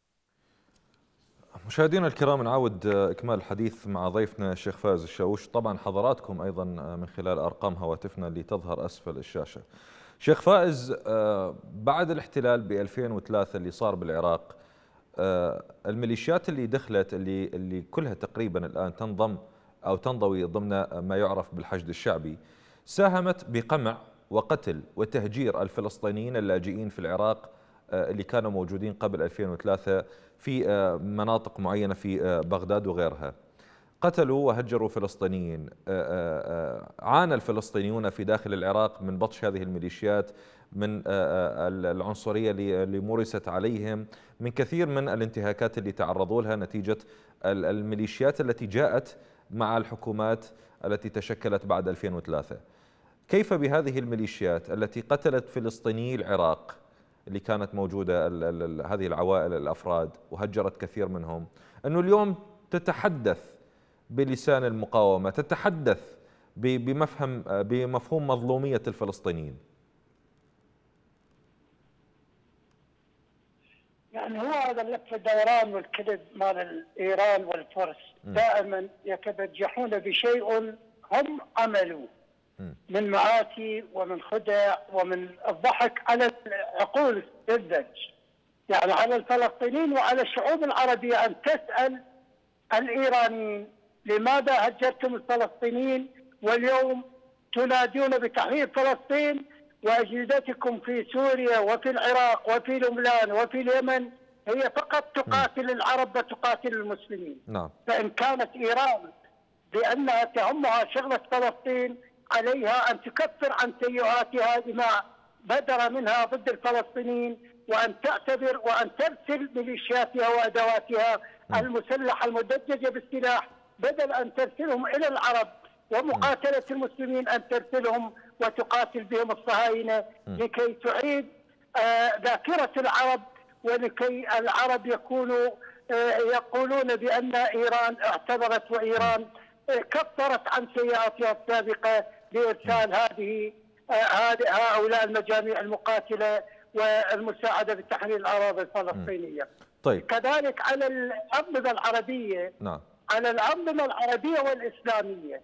مشاهدينا الكرام، نعود إكمال الحديث مع ضيفنا الشيخ فايز الشاوش. طبعا حضراتكم أيضا من خلال أرقام هواتفنا اللي تظهر أسفل الشاشة. شيخ فائز، بعد الاحتلال ب 2003 اللي صار بالعراق، الميليشيات اللي دخلت اللي كلها تقريبا الآن تنضم أو تنضوي ضمن ما يعرف بالحشد الشعبي، ساهمت بقمع وقتل وتهجير الفلسطينيين اللاجئين في العراق اللي كانوا موجودين قبل 2003 في مناطق معينة في بغداد وغيرها. قتلوا وهجروا فلسطينيين. عانى الفلسطينيون في داخل العراق من بطش هذه الميليشيات، من العنصرية اللي مورست عليهم، من كثير من الانتهاكات اللي تعرضوا لها نتيجة الميليشيات التي جاءت مع الحكومات التي تشكلت بعد 2003. كيف بهذه الميليشيات التي قتلت فلسطينيي العراق اللي كانت موجودة، هذه العوائل الأفراد، وهجرت كثير منهم، أنه اليوم تتحدث بلسان المقاومة، تتحدث بمفهوم مظلومية الفلسطينيين؟ يعني هو هذا اللف الدوران والكذب مال ايران والفرس دائما يتبجحون بشيء هم عملوا من معاتي ومن خدع ومن الضحك على العقول السذج، يعني على الفلسطينيين وعلى الشعوب العربية أن تسأل الإيرانيين لماذا هجرتم الفلسطينيين واليوم تنادون بتحرير فلسطين، وأجندتكم في سوريا وفي العراق وفي لبنان وفي اليمن هي فقط تقاتل العرب وتقاتل المسلمين. نعم. فإن كانت إيران بأنها تهمها شغلة فلسطين عليها أن تكفر عن سيئاتها بما بدر منها ضد الفلسطينيين، وأن تعتبر وأن ترسل ميليشياتها وأدواتها المسلحة المدججة بالسلاح، بدل أن ترسلهم إلى العرب ومقاتلة المسلمين أن ترسلهم وتقاتل بهم الصهاينة لكي تعيد ذاكرة العرب، ولكي العرب يكونوا يقولون بأن إيران اعتذرت وإيران كفرت عن سيئاتها السابقة لإرسال هؤلاء المجاميع المقاتلة والمساعدة بتحرير الأراضي الفلسطينية. طيب. كذلك على الأنظمة العربية، نعم. على الأنظمة العربية والإسلامية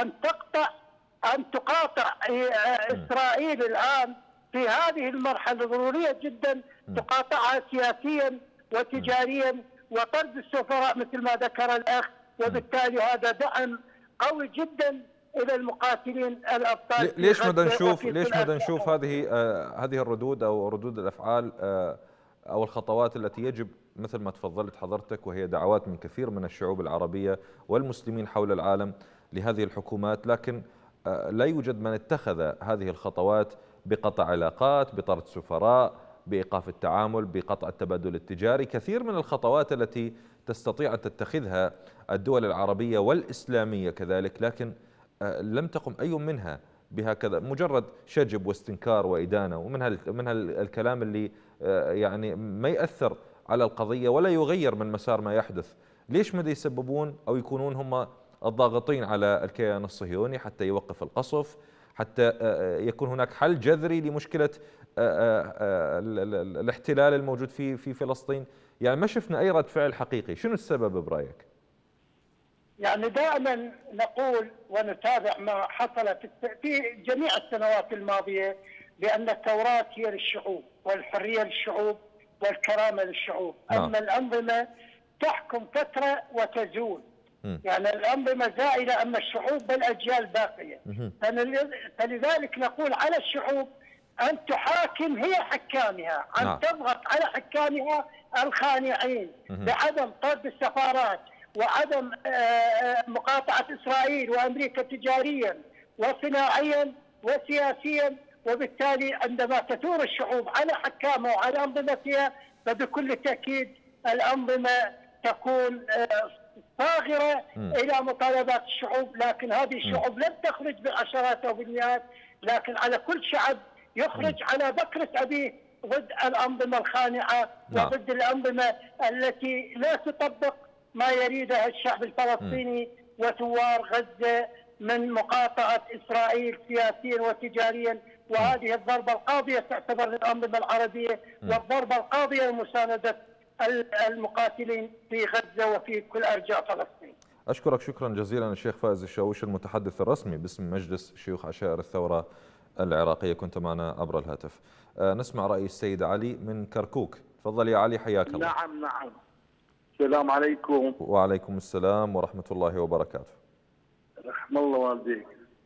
أن تقاطع إسرائيل الآن في هذه المرحلة ضرورية جدا، تقاطعها سياسيا وتجاريا وطرد السفراء مثل ما ذكر الأخ، وبالتالي هذا دعم قوي جدا إلى المقاتلين الأبطال. ليش ما نشوف هذه الردود أو ردود الأفعال أو الخطوات التي يجب مثل ما تفضلت حضرتك، وهي دعوات من كثير من الشعوب العربية والمسلمين حول العالم لهذه الحكومات، لكن لا يوجد من اتخذ هذه الخطوات بقطع علاقات، بطرد سفراء، بإيقاف التعامل، بقطع التبادل التجاري. كثير من الخطوات التي تستطيع أن تتخذها الدول العربية والإسلامية كذلك، لكن لم تقم أي منها بهكذا، مجرد شجب واستنكار وإدانة، ومنها الكلام اللي يعني ما يأثر على القضية ولا يغير من مسار ما يحدث. ليش ما يسببون أو يكونون هم الضاغطين على الكيان الصهيوني حتى يوقف القصف، حتى يكون هناك حل جذري لمشكلة الاحتلال الموجود في فلسطين؟ يعني ما شفنا أي رد فعل حقيقي. شنو السبب برأيك؟ يعني دائما نقول ونتابع ما حصل في جميع السنوات الماضية بأن الثورات هي للشعوب والحرية للشعوب والكرامة للشعوب. أما الأنظمة تحكم فترة وتزول. يعني الأنظمة زائلة، أما الشعوب بالأجيال باقية. فلذلك نقول على الشعوب أن تحاكم هي حكامها، أن تضغط على حكامها الخانعين بعدم طرد السفارات وعدم مقاطعة إسرائيل وأمريكا تجاريا وصناعيا وسياسيا. وبالتالي عندما تثور الشعوب على حكامها وعلى أنظمتها فبكل تأكيد الأنظمة تكون صاغرة إلى مطالبات الشعوب. لكن هذه الشعوب لم تخرج بالعشرات أو بالمئات، لكن على كل شعب يخرج على بكرة أبيه ضد الأنظمة الخانعة وضد الأنظمة التي لا تطبق ما يريده الشعب الفلسطيني وثوار غزة من مقاطعة إسرائيل سياسيا وتجاريا. وهذه الضربة القاضية تعتبر للأنظمة العربية، والضربة القاضية لمساندة المقاتلين في غزة وفي كل أرجاء فلسطين. أشكرك شكرا جزيلا الشيخ فائز الشاويش، المتحدث الرسمي باسم مجلس شيوخ عشائر الثورة العراقية، كنت معنا عبر الهاتف. نسمع رأي السيد علي من كركوك. تفضل يا علي، حياك الله. نعم. السلام عليكم. وعليكم السلام ورحمة الله وبركاته. رحم الله والديك.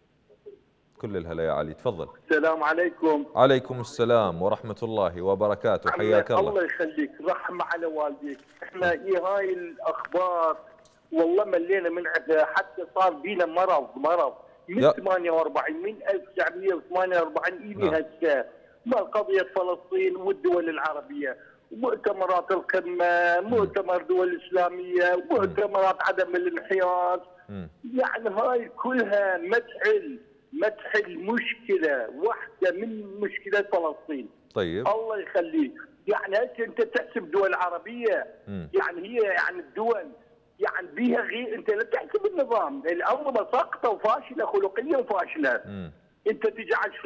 كل الهلا يا علي، تفضل. السلام عليكم. عليكم السلام ورحمة الله وبركاته، حياك الله. الله يخليك، رحمة على والديك. احنا هاي الأخبار والله ملينا من عندها، حتى صار بينا مرض من 48 من 1948 إلي هسه مال قضية فلسطين والدول العربية، مؤتمرات القمة، مؤتمر دول إسلامية، مؤتمرات عدم الانحياز. يعني هاي كلها ما تحل مشكلة واحدة من مشكلة فلسطين. طيب الله يخليك. يعني انت تحسب دول عربية، يعني هي يعني الدول يعني بيها غير، انت لا تحسب النظام، الأنظمة ساقطة وفاشلة خلقيا وفاشلة. انت تجي على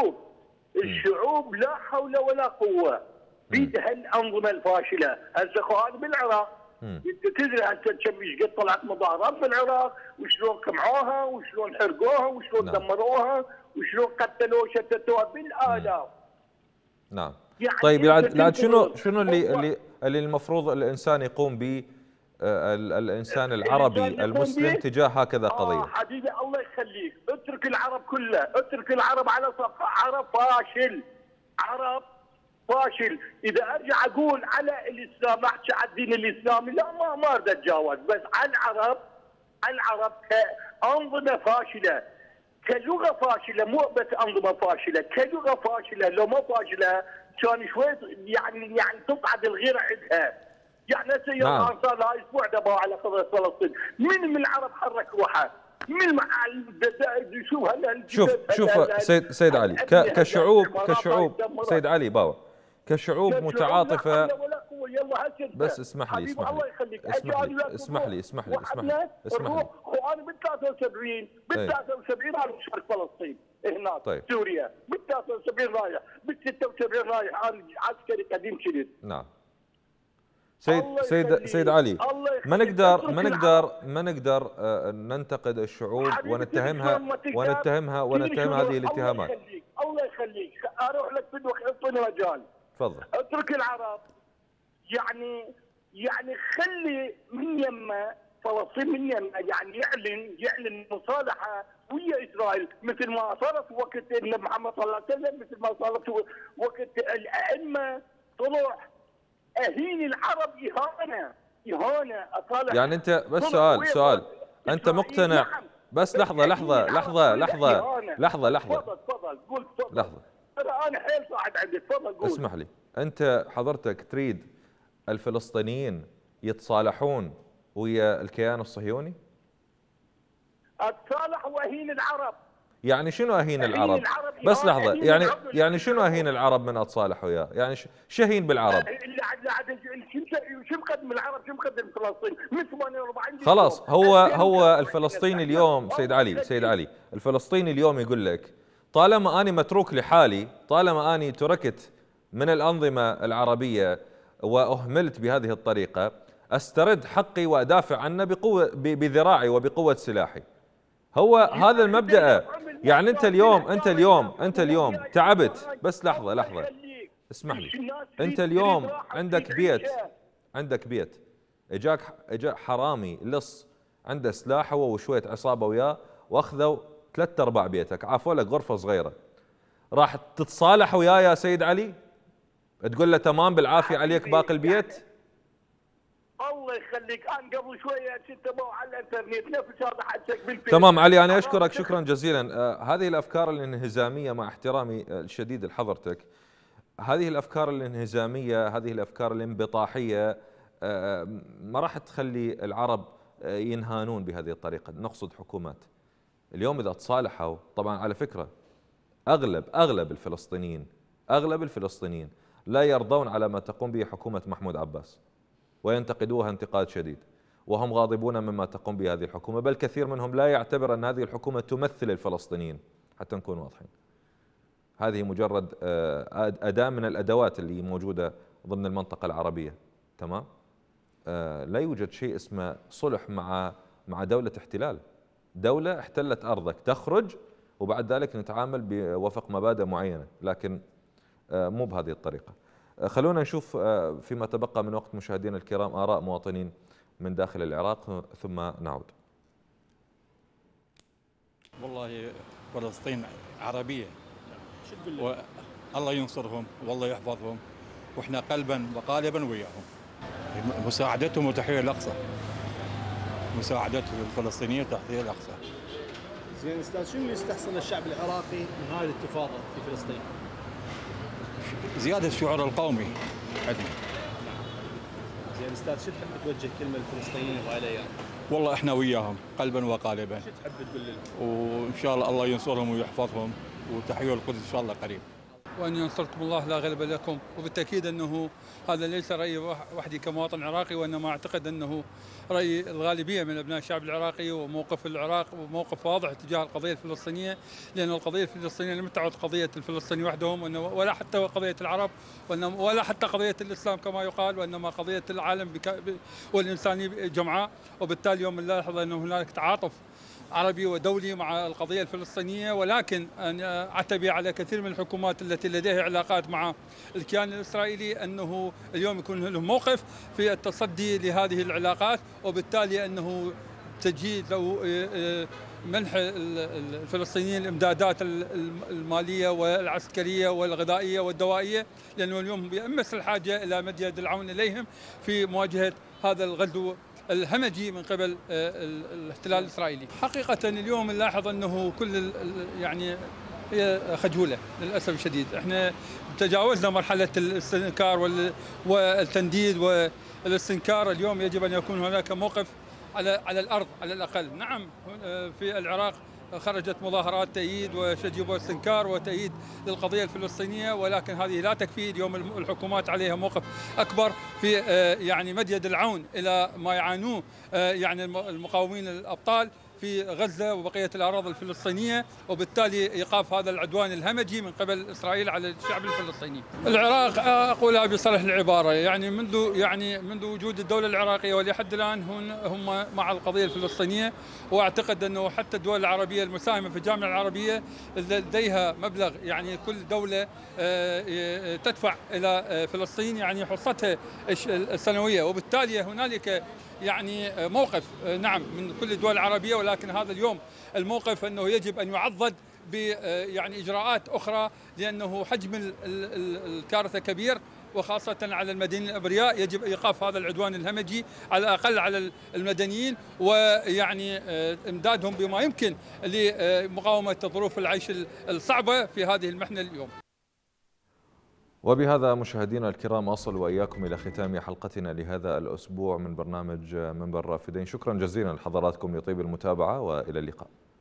الشعوب لا حول ولا قوة بيدها الأنظمة الفاشلة. هسه اخوان بالعراق انت تدري هسه كم ايش قد طلعت مظاهرات بالعراق، وشلون قمعوها وشلون حرقوها وشلون دمروها وشلون قتلوها وشتتوها بالالاف. نعم. يعني طيب لعد شنو اللي المفروض الانسان يقوم به، الانسان العربي المسلم تجاه هكذا قضيه؟ حبيبي الله يخليك، اترك العرب كلها، اترك العرب على صفحه. عرب فاشل، عرب فاشل. اذا ارجع اقول على الاسلام، احكي على الدين الاسلامي، لا ما اريد اتجاوز، بس على العرب كانظمه فاشله، كلغه فاشله، مو بس انظمه فاشله، كلغه فاشله. لو ما فاشله كان شوي يعني تصعد الغيره عندها. يعني هسه يوم صار لها اسبوع دبوا على قضيه فلسطين، من العرب حرك روحه؟ من شوف هلا شوف سيد علي، كشعوب سيد علي باور، كشعوب متعاطفه. بس اسمح لي وانا بال 73 انا مشارك فلسطين هناك. طيب. سوريا بال 73 رايح، بال 76 رايح، انا عسكري قديم كنت. نعم. سيد علي، ما نقدر ننتقد الشعوب ونتهمها هذه الاتهامات. الله يخليك اروح لك بدك اعطيني مجال. تفضل. اترك العرب، يعني خلي من يمه فلسطين، من يمه يعني يعلن مصالحه ويا اسرائيل، مثل ما صارت وقت النبي محمد صلى الله عليه وسلم، مثل ما صارت وقت الائمه طلع اهين العرب اهانه اصالح. يعني انت بس سؤال انت مقتنع؟ بس لحظه تفضل قول تفضل. لحظه، ترى انا حيل صاعد عندي، تفضل قول. اسمح لي، انت حضرتك تريد الفلسطينيين يتصالحون ويا الكيان الصهيوني؟ اتصالح واهين العرب. يعني شنو اهين العرب؟ بس لحظه، يعني شنو اهين العرب من اتصالح وياه؟ يعني شهين بالعرب؟ شو مقدم العرب، شو مقدم فلسطين؟ من 48 خلاص. هو الفلسطيني اليوم سيد علي الفلسطيني اليوم يقول لك طالما اني متروك لحالي، طالما اني تركت من الانظمه العربيه واهملت بهذه الطريقه، استرد حقي وادافع عنه بذراعي وبقوه سلاحي. هو هذا المبدأ. يعني انت اليوم تعبت. بس لحظه اسمح لي، انت اليوم عندك بيت اجاك حرامي لص عنده سلاح هو وشويه عصابه وياه، واخذوا 3/4 بيتك، عافوا لك غرفه صغيره. راح تتصالح وياه يا سيد علي؟ تقول له تمام بالعافيه عليك باقي البيت؟ الله يخليك، انا قبل شويه كنت على الانترنت نفس هذا حكيك بالبيت. تمام علي، انا اشكرك شكرا جزيلا. هذه الافكار الانهزاميه، مع احترامي الشديد لحضرتك، هذه الافكار الانهزاميه، هذه الافكار الانبطاحيه ما راح تخلي العرب ينهانون بهذه الطريقه. نقصد حكومات اليوم اذا تصالحوا، طبعا على فكره اغلب الفلسطينيين لا يرضون على ما تقوم به حكومه محمود عباس، وينتقدوها انتقاد شديد، وهم غاضبون مما تقوم به هذه الحكومة، بل كثير منهم لا يعتبر أن هذه الحكومة تمثل الفلسطينيين، حتى نكون واضحين. هذه مجرد أداة من الأدوات اللي موجودة ضمن المنطقة العربية. تمام؟ لا يوجد شيء اسمه صلح مع دولة احتلال. دولة احتلت أرضك تخرج، وبعد ذلك نتعامل بوفق مبادئ معينة، لكن مو بهذه الطريقة. خلونا نشوف فيما تبقى من وقت مشاهدينا الكرام آراء مواطنين من داخل العراق ثم نعود. والله فلسطين عربية، الله ينصرهم والله يحفظهم، واحنا قلبا وقالبا وياهم. مساعدتهم وتحرير الأقصى، مساعدة الفلسطينيين وتحرير الأقصى. زين استاذ، شنو يستحسن الشعب العراقي من هاي الانتفاضة في فلسطين؟ زيادة الشعور القومي عندنا. زين استاذ، شو تحب توجه كلمة للفلسطينيين وعليهم؟ والله احنا وياهم قلبا وقالبا. شو تحب تقول لهم؟ وان شاء الله ينصرهم ويحفظهم، وتحية القدس ان شاء الله قريب. وان ينصركم الله لا غلب لكم، وبالتاكيد انه هذا ليس رايي وحدي كمواطن عراقي، وانما اعتقد انه راي الغالبيه من ابناء الشعب العراقي، وموقف العراق وموقف واضح تجاه القضيه الفلسطينيه، لان القضيه الفلسطينيه لم تعد قضيه الفلسطيني وحدهم، ولا حتى قضيه العرب، ولا حتى قضيه الاسلام كما يقال، وانما قضيه العالم والانسانيه جمعاء. وبالتالي يوم نلاحظ انه هنالك تعاطف عربي ودولي مع القضية الفلسطينية، ولكن أعتبر على كثير من الحكومات التي لديها علاقات مع الكيان الإسرائيلي أنه اليوم يكون لهم موقف في التصدي لهذه العلاقات، وبالتالي أنه تجهيز أو منح الفلسطينيين الإمدادات المالية والعسكرية والغذائية والدوائية، لأنه اليوم بأمس الحاجة إلى مد يد العون إليهم في مواجهة هذا الغزو الهمجي من قبل الاحتلال الإسرائيلي. حقيقة اليوم نلاحظ أنه كل يعني هي خجولة للأسف الشديد. احنا تجاوزنا مرحلة الاستنكار والتنديد والاستنكار. اليوم يجب أن يكون هناك موقف على الأرض على الأقل. نعم في العراق خرجت مظاهرات تأييد وشجب واستنكار وتأييد للقضية الفلسطينية، ولكن هذه لا تكفي. اليوم الحكومات عليها موقف أكبر في يعني مد يد العون إلى ما يعانوه يعني المقاومين الأبطال في غزة وبقية الأراضي الفلسطينية، وبالتالي إيقاف هذا العدوان الهمجي من قبل إسرائيل على الشعب الفلسطيني. العراق أقولها بصريح العبارة يعني منذ وجود الدولة العراقية ولحد الآن هم مع القضية الفلسطينية، وأعتقد أنه حتى الدول العربية المساهمة في الجامعة العربية لديها مبلغ، يعني كل دولة تدفع إلى فلسطين يعني حصتها السنوية، وبالتالي هنالك يعني موقف نعم من كل الدول العربية، ولكن هذا اليوم الموقف أنه يجب أن يعضد ب يعني إجراءات أخرى، لأنه حجم الكارثة كبير، وخاصة على المدنيين الأبرياء. يجب إيقاف هذا العدوان الهمجي على الأقل على المدنيين، ويعني إمدادهم بما يمكن لمقاومة ظروف العيش الصعبة في هذه المحنة اليوم. وبهذا مشاهدينا الكرام أصل وإياكم إلى ختام حلقتنا لهذا الأسبوع من برنامج منبر الرافدين. شكرا جزيلا لحضراتكم لطيب المتابعة، وإلى اللقاء.